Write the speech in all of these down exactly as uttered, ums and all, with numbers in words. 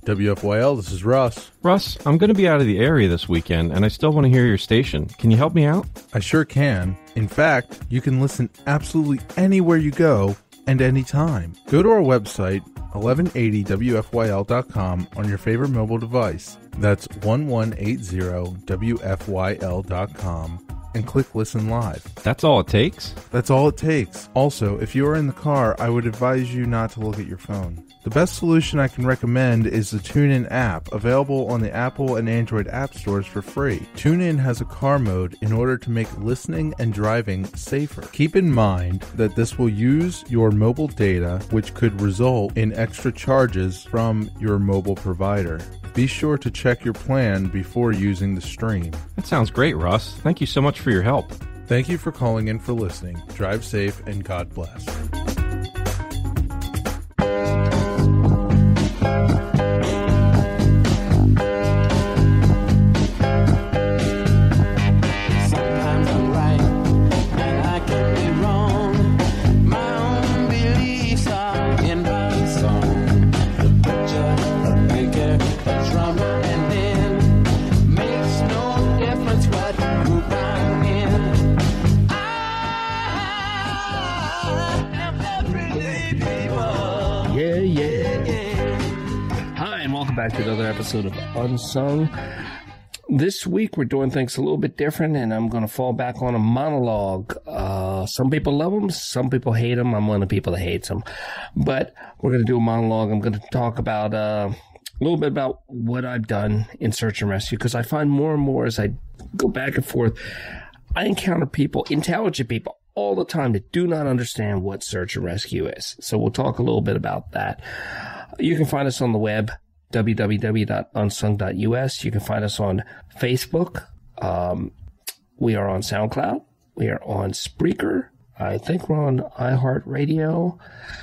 W F Y L, this is Russ. Russ, I'm going to be out of the area this weekend, and I still want to hear your station. Can you help me out? I sure can. In fact, you can listen absolutely anywhere you go and anytime. Go to our website, eleven eighty W F Y L dot com, on your favorite mobile device. That's eleven eighty W F Y L dot com. and click Listen Live. That's all it takes? That's all it takes. Also, if you are in the car, I would advise you not to look at your phone. The best solution I can recommend is the TuneIn app, available on the Apple and Android app stores for free. TuneIn has a car mode in order to make listening and driving safer. Keep in mind that this will use your mobile data, which could result in extra charges from your mobile provider. Be sure to check your plan before using the stream. That sounds great, Russ. Thank you so much for your help. Thank you for calling in for listening. Drive safe and God bless. Back to another episode of Unsung. This week we're doing things a little bit different, and I'm going to fall back on a monologue. Uh, some people love them, some people hate them. I'm one of the people that hates them. But we're going to do a monologue. I'm going to talk about uh, a little bit about what I've done in search and rescue, because I find more and more as I go back and forth, I encounter people, intelligent people, all the time that do not understand what search and rescue is. So we'll talk a little bit about that. You can find us on the web, w w w dot unsung dot u s. You can find us on Facebook. Um, we are on SoundCloud. We are on Spreaker. I think we're on iHeartRadio.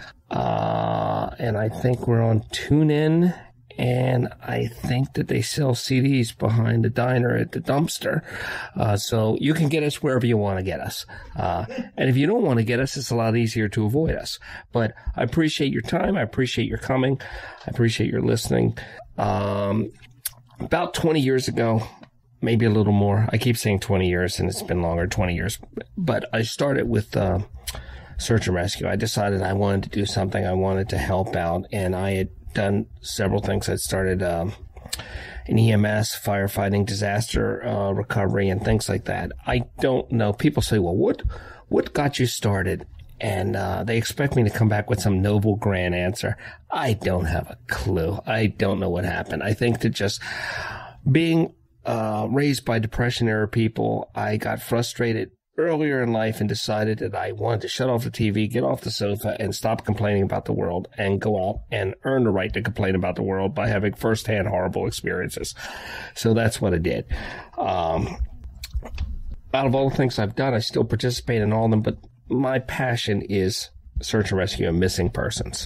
Uh, and I think we're on TuneIn. And I think that they sell C Ds behind the diner at the dumpster. Uh, so you can get us wherever you want to get us. Uh, and if you don't want to get us, it's a lot easier to avoid us. But I appreciate your time. I appreciate your coming. I appreciate your listening. Um, about twenty years ago, maybe a little more. I keep saying twenty years, and it's been longer, twenty years. But I started with uh, search and rescue. I decided I wanted to do something. I wanted to help out, and I had done several things. I started um, in E M S, firefighting, disaster uh, recovery, and things like that. I don't know. People say, well, what what got you started? And uh, they expect me to come back with some noble, grand answer. I don't have a clue. I don't know what happened. I think that just being uh, raised by Depression-era people, I got frustrated earlier in life and decided that I wanted to shut off the T V, get off the sofa, and stop complaining about the world and go out and earn the right to complain about the world by having firsthand horrible experiences. So that's what I did. Um, out of all the things I've done, I still participate in all of them, but my passion is search and rescue and missing persons.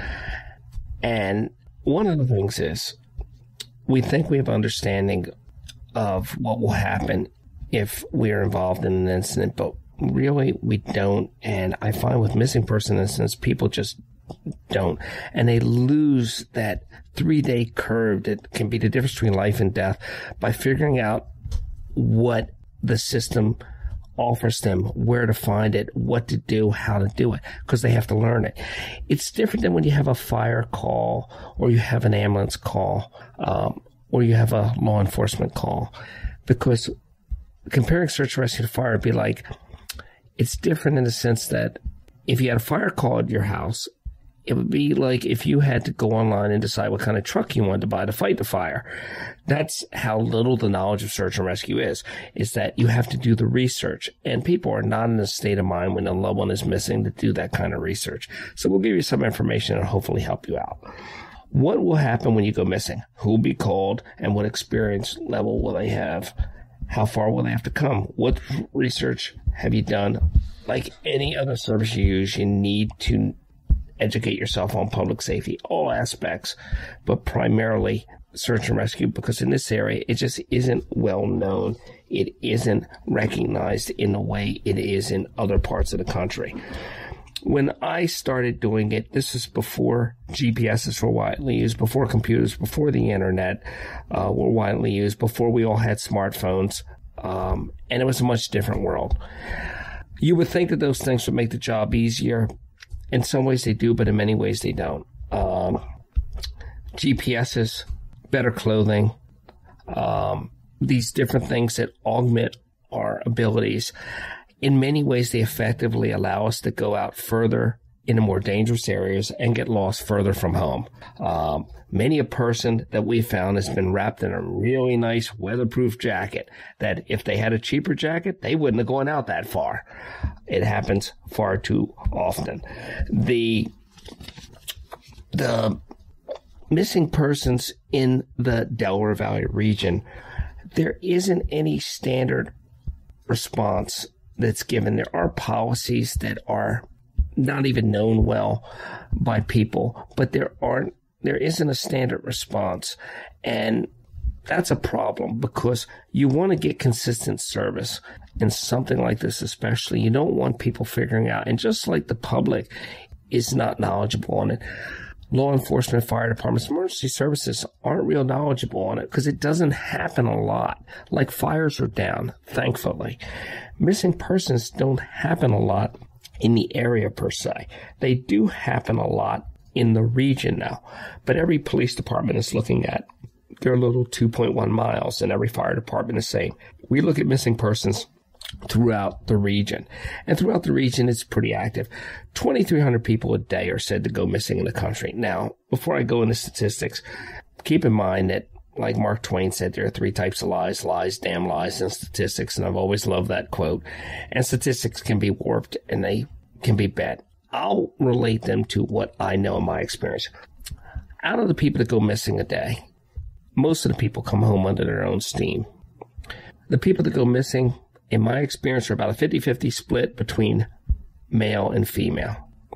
And one of the things is we think we have understanding of what will happen if we are involved in an incident, but really we don't. And I find with missing person incidents, people just don't. And they lose that three-day curve that can be the difference between life and death by figuring out what the system offers them, where to find it, what to do, how to do it, because they have to learn it. It's different than when you have a fire call or you have an ambulance call um, or you have a law enforcement call, because comparing search and rescue to fire would be like, it's different in the sense that if you had a fire call at your house, it would be like if you had to go online and decide what kind of truck you wanted to buy to fight the fire. That's how little the knowledge of search and rescue is, is that you have to do the research. And people are not in a state of mind when a loved one is missing to do that kind of research. So we'll give you some information and hopefully help you out. What will happen when you go missing? Who will be called? And what experience level will they have? How far will they have to come? What research have you done? Like any other service you use, you need to educate yourself on public safety, all aspects, but primarily search and rescue, because in this area, it just isn't well known. It isn't recognized in the way it is in other parts of the country. when I started doing it, this is before G P Ses were widely used, before computers, before the internet uh, were widely used, before we all had smartphones, um, and it was a much different world. You would think that those things would make the job easier. In some ways they do, but in many ways they don't. Um, G P Ses, better clothing, um, these different things that augment our abilities. In many ways, they effectively allow us to go out further into more dangerous areas and get lost further from home. Um, many a person that we found has been wrapped in a really nice weatherproof jacket that if they had a cheaper jacket, they wouldn't have gone out that far. It happens far too often. The, the missing persons in the Delaware Valley region, there isn't any standard response that's given. There are policies that are not even known well by people, but there aren't, there isn't a standard response. And that's a problem because you want to get consistent service in something like this, especially. You don't want people figuring out, and just like the public is not knowledgeable on it, law enforcement, fire departments, emergency services aren't real knowledgeable on it because it doesn't happen a lot. Like fires are down, thankfully. Missing persons don't happen a lot in the area per se. They do happen a lot in the region now, but every police department is looking at their little two point one miles, and every fire department is saying, we look at missing persons throughout the region. And throughout the region, it's pretty active. twenty-three hundred people a day are said to go missing in the country. Now, before I go into statistics, keep in mind that, like Mark Twain said, there are three types of lies: lies, damn lies, and statistics. And I've always loved that quote. And statistics can be warped and they can be bad. I'll relate them to what I know in my experience. Out of the people that go missing a day, most of the people come home under their own steam. The people that go missing, in my experience, are about a fifty-fifty split between male and female.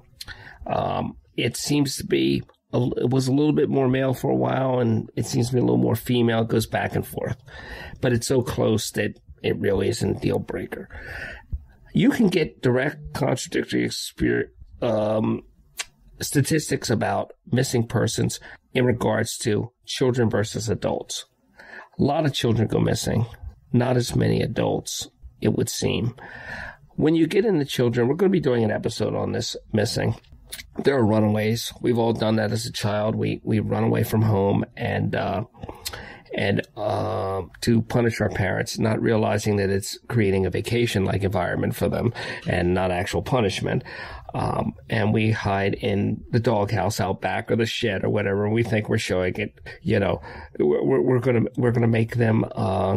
Um, it seems to be, a, it was a little bit more male for a while, and it seems to be a little more female. It goes back and forth. But it's so close that it really isn't a deal breaker. You can get direct contradictory experience, um, statistics about missing persons in regards to children versus adults. A lot of children go missing, not as many adults, it would seem. When you get into children, we're going to be doing an episode on this missing. There are runaways. We've all done that as a child. We we run away from home and uh, and uh, to punish our parents, not realizing that it's creating a vacation-like environment for them and not actual punishment. Um, and we hide in the doghouse out back or the shed or whatever, and we think we're showing it. You know, we're, we're gonna we're gonna make them uh,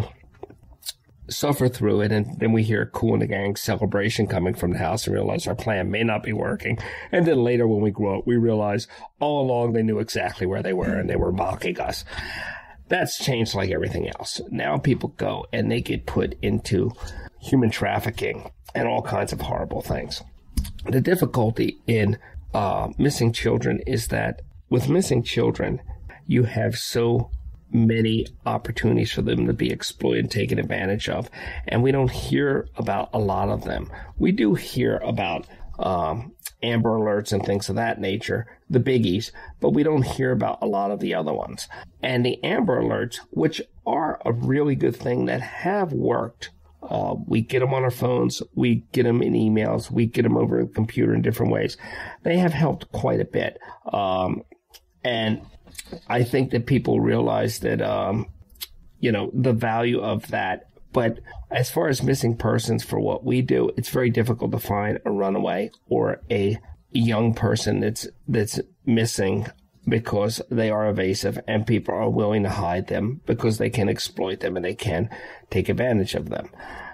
suffer through it, and then we hear a Kool and the Gang celebration coming from the house and realize our plan may not be working. And then later, when we grow up, we realize all along they knew exactly where they were and they were mocking us. That's changed like everything else. Now people go and they get put into human trafficking and all kinds of horrible things. The difficulty in uh, missing children is that with missing children, you have so many opportunities for them to be exploited and taken advantage of. And we don't hear about a lot of them. We do hear about um, Amber Alerts and things of that nature, the biggies, but we don't hear about a lot of the other ones. And the Amber Alerts, which are a really good thing that have worked, Uh, we get them on our phones, we get them in emails, we get them over the computer in different ways. They have helped quite a bit. Um, and I think that people realize that, um, you know, the value of that. But as far as missing persons for what we do, it's very difficult to find a runaway or a young person that's, that's missing because they are evasive and people are willing to hide them because they can exploit them and they can take advantage of them.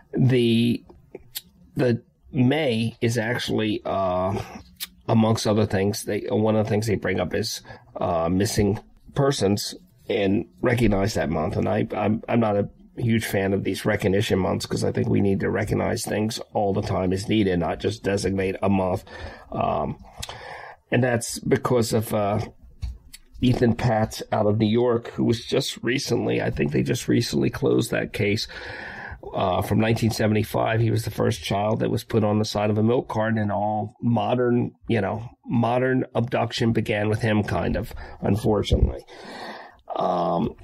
The the May is actually, uh, amongst other things, they one of the things they bring up is uh, missing persons and recognize that month. And I, I'm, I'm not a huge fan of these recognition months because I think we need to recognize things all the time as needed, not just designate a month. Um, and that's because of... Uh, Ethan Patz out of New York, who was just recently, I think they just recently closed that case, Uh, from nineteen seventy-five, he was the first child that was put on the side of a milk carton, and all modern, you know, modern abduction began with him, kind of, unfortunately. Um,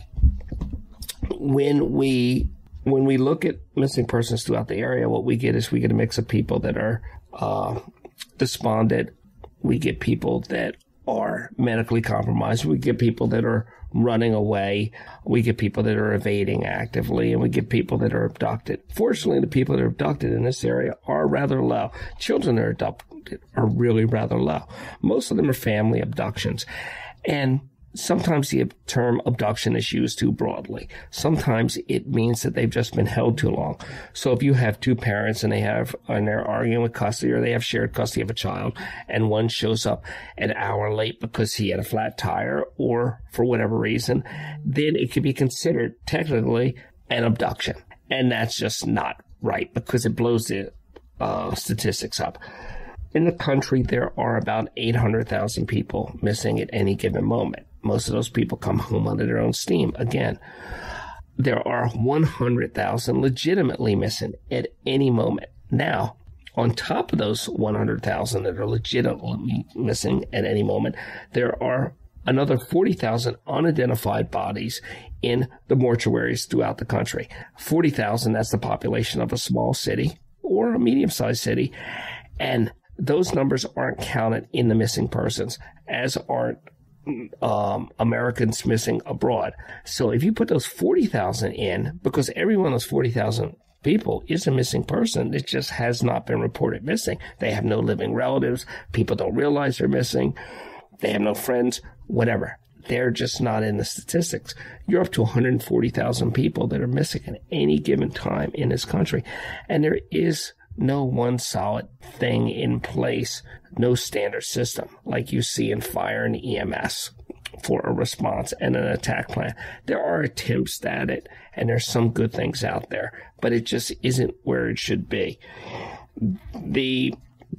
when we when we look at missing persons throughout the area, what we get is we get a mix of people that are uh, despondent. We get people that are medically compromised. We get people that are running away. We get people that are evading actively, and we get people that are abducted. Fortunately, the people that are abducted in this area are rather low. Children that are abducted are really rather low. Most of them are family abductions. And sometimes the term abduction is used too broadly. Sometimes it means that they've just been held too long. So if you have two parents and they have, and they're arguing with custody, or they have shared custody of a child, and one shows up an hour late because he had a flat tire or for whatever reason, then it could be considered technically an abduction. And that's just not right, because it blows the uh, statistics up. In the country, there are about eight hundred thousand people missing at any given moment. Most of those people come home under their own steam. Again, there are one hundred thousand legitimately missing at any moment. Now, on top of those one hundred thousand that are legitimately missing at any moment, there are another forty thousand unidentified bodies in the mortuaries throughout the country. forty thousand, that's the population of a small city or a medium-sized city. And those numbers aren't counted in the missing persons, as aren't um, Americans missing abroad. So if you put those forty thousand in, because every one of those forty thousand people is a missing person, it just has not been reported missing. They have no living relatives. People don't realize they're missing. They have no friends, whatever. They're just not in the statistics. You're up to one hundred forty thousand people that are missing at any given time in this country. And there is no one solid thing in place, no standard system like you see in fire and E M S for a response and an attack plan. There are attempts at it, and there's some good things out there, but it just isn't where it should be. The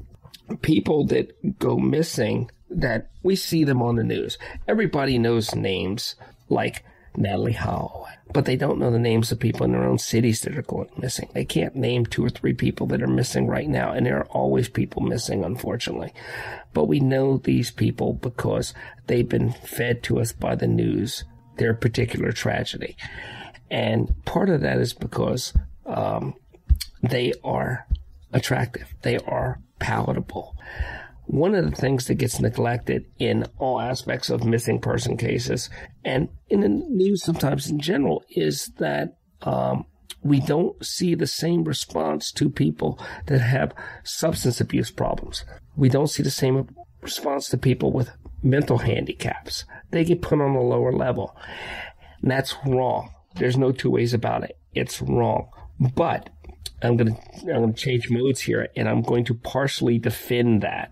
people that go missing, that we see them on the news, everybody knows names like Natalie Howe, but they don't know the names of people in their own cities that are going missing. They can't name two or three people that are missing right now, and there are always people missing, unfortunately. But we know these people because they've been fed to us by the news, their particular tragedy. And part of that is because um, they are attractive. They are palatable. One of the things that gets neglected in all aspects of missing person cases, and in the news sometimes in general, is that um, we don't see the same response to people that have substance abuse problems. We don't see the same response to people with mental handicaps. They get put on a lower level. And that's wrong. There's no two ways about it. It's wrong. But I'm going to I'm going to change modes here, and I'm going to partially defend that.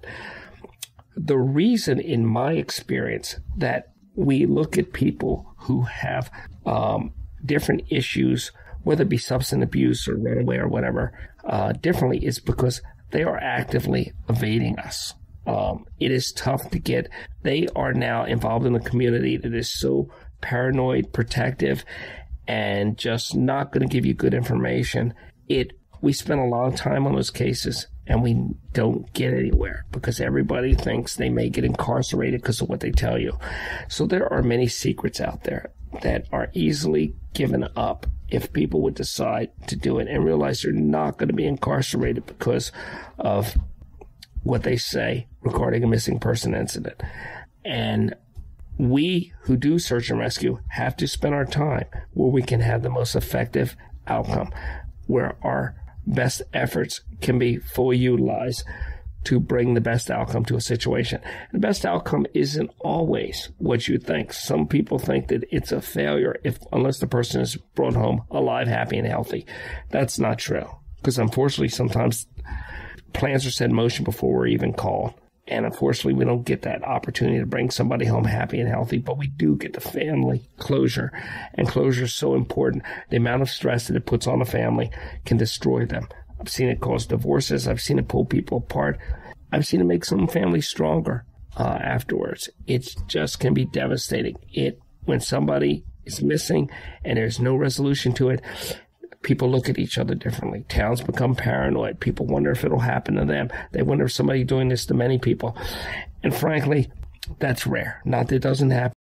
The reason, in my experience, that we look at people who have um, different issues, whether it be substance abuse or runaway or whatever, uh, differently, is because they are actively evading us. Um, it is tough to get. They are now involved in a community that is so paranoid, protective, and just not going to give you good information. It we spend a lot of time on those cases, and we don't get anywhere because everybody thinks they may get incarcerated because of what they tell you. So there are many secrets out there that are easily given up if people would decide to do it and realize they're not going to be incarcerated because of what they say regarding a missing person incident. And we who do search and rescue have to spend our time where we can have the most effective outcome, where our best efforts can be fully utilized to bring the best outcome to a situation. The best outcome isn't always what you think. Some people think that it's a failure if unless the person is brought home alive, happy, and healthy. That's not true, because unfortunately sometimes plans are set in motion before we're even called. And unfortunately, we don't get that opportunity to bring somebody home happy and healthy, but we do get the family closure. And closure is so important. The amount of stress that it puts on a family can destroy them. I've seen it cause divorces. I've seen it pull people apart. I've seen it make some families stronger uh, afterwards. It just can be devastating. It when somebody is missing and there's no resolution to it, People look at each other differently. Towns become paranoid. People wonder if it'll happen to them. They wonder if somebody's doing this to many people. And frankly, that's rare. Not that it doesn't happen.